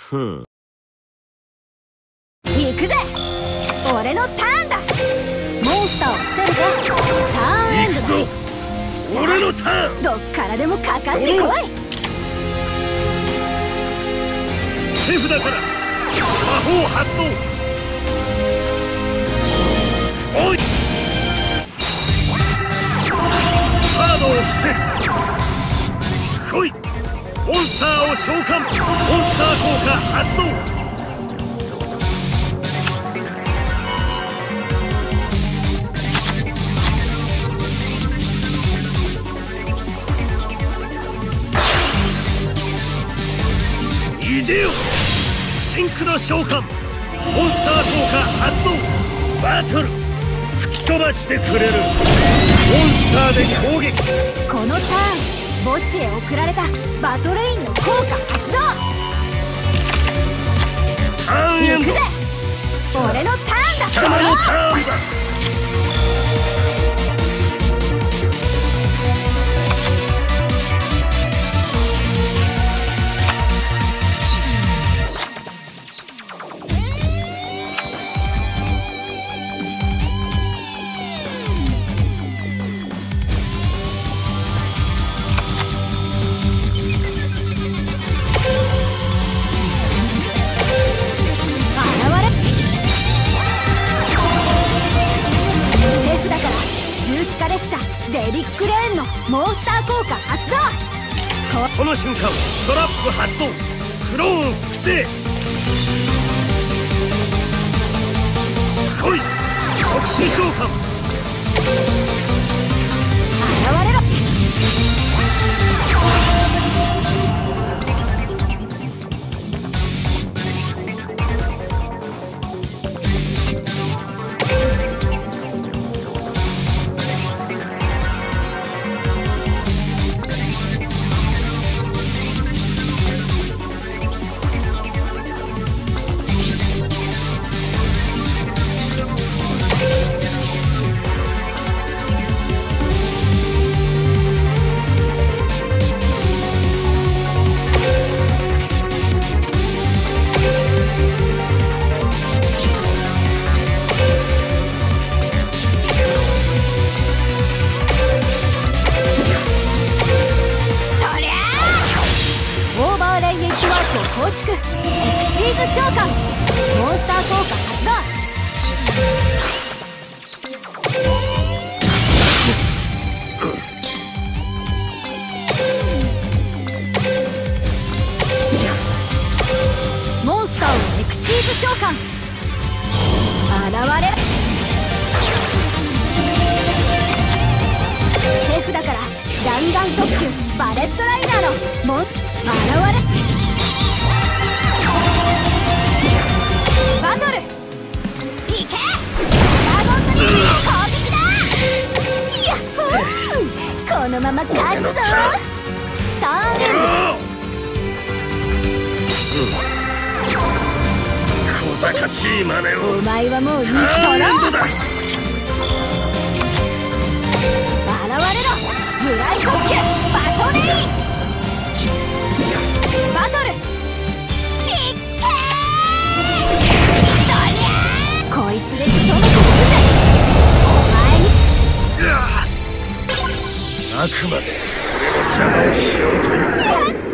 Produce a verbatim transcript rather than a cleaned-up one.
ふん。 行くぜ。俺のターンだ。モンスターを伏せるぞ。ターンエンドだ。 行くぞ。俺のターン。 どっからでもかかってこい。 手札から魔法発動。おい。カードを伏せ。来い。モンスターを召喚。モンスター効果発動。いでよ。シンクロ召喚。モンスター効果発動。バトル吹き飛ばしてくれる。モンスターで攻撃。 このターン墓地へ送られたバトレインの効果発動。 ターンエンド。 行くぜ。俺のターンだ。 貴様のターンだ。デリック・レーンのモンスター効果発動。 この瞬間トラップ発動。クローン複製。来い。特殊召喚。 現れろ。構築エクシーズ召喚。モンスター効果発動。モンスターをエクシーズ召喚。現れ。手札から弾丸特急バレットライナーのモン現れ。バトル行け。ドラゴントリック攻撃だ。ヤッホー。このまま勝つぞ。ターンエンド。小賢しい真似を。 お前はもうターンエンドだ。 現れろ。ブライ特急バトレイン。バトルいっけー。こいつで仕留めてくるぜ。お前に。 あくまで俺の邪魔をしようという。